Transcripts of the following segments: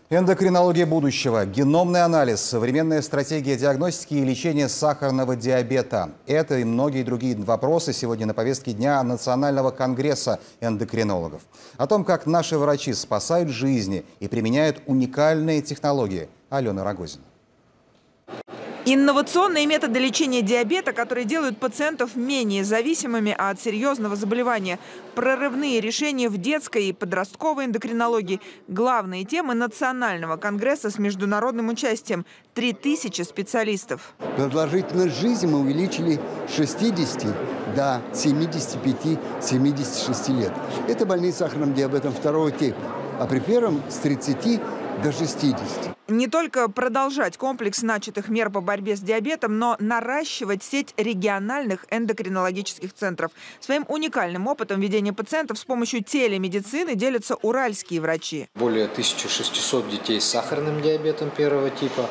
Эндокринология будущего, геномный анализ, современная стратегия диагностики и лечения сахарного диабета. Это и многие другие вопросы сегодня на повестке дня Национального конгресса эндокринологов. О том, как наши врачи спасают жизни и применяют уникальные технологии. Алена Рогозина. Инновационные методы лечения диабета, которые делают пациентов менее зависимыми от серьезного заболевания. Прорывные решения в детской и подростковой эндокринологии. Главные темы Национального конгресса с международным участием. 3000 специалистов. Продолжительность жизни мы увеличили с 60 до 75-76 лет. Это больные с сахарным диабетом второго типа. А при первом с 30 до 60. Не только продолжать комплекс начатых мер по борьбе с диабетом, но наращивать сеть региональных эндокринологических центров. Своим уникальным опытом ведения пациентов с помощью телемедицины делятся уральские врачи. Более 1600 детей с сахарным диабетом первого типа,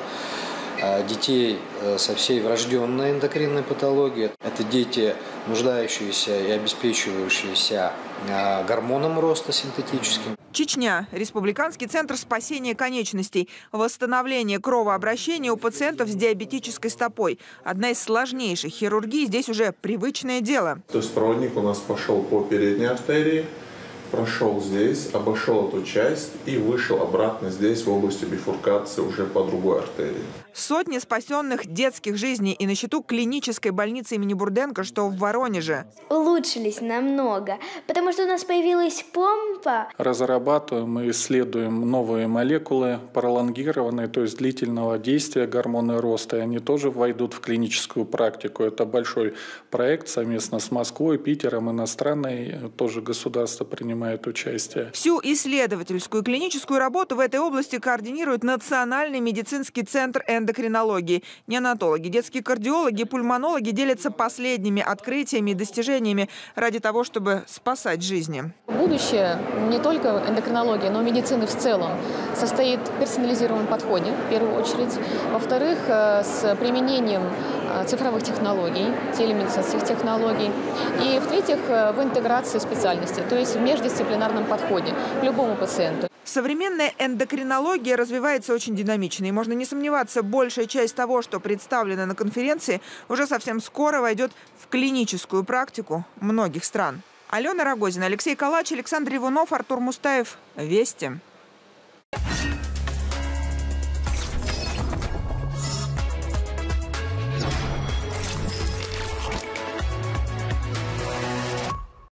детей со всей врожденной эндокринной патологией. Это дети, нуждающиеся и обеспечивающиеся гормоном роста синтетическим. Чечня. Республиканский центр спасения конечностей. Восстановление кровообращения у пациентов с диабетической стопой. Одна из сложнейших хирургий. Здесь уже привычное дело. То есть проводник у нас пошел по передней артерии, прошел здесь, обошел эту часть и вышел обратно здесь, в области бифуркации, уже по другой артерии. Сотни спасенных детских жизней и на счету клинической больницы имени Бурденко, что в Воронеже. Улучшились намного, потому что у нас появилась помпа. Разрабатываем и исследуем новые молекулы пролонгированные, то есть длительного действия гормоны роста. И они тоже войдут в клиническую практику. Это большой проект совместно с Москвой, Питером, иностранные тоже государства принимают участие. Всю исследовательскую и клиническую работу в этой области координирует Национальный медицинский центр эндокринологии. Неонатологи, детские кардиологи, пульмонологи делятся последними открытиями и достижениями ради того, чтобы спасать жизни. Будущее не только эндокринологии, но и медицины в целом состоит в персонализированном подходе, в первую очередь. Во-вторых, с применением цифровых технологий, телемедицинских технологий. И в-третьих, в интеграции специальностей, то есть в междисциплинарном подходе к любому пациенту. Современная эндокринология развивается очень динамично. И можно не сомневаться, большая часть того, что представлено на конференции, уже совсем скоро войдет в клиническую практику многих стран. Алена Рогозина, Алексей Калач, Александр Иванов, Артур Мустаев. Вести.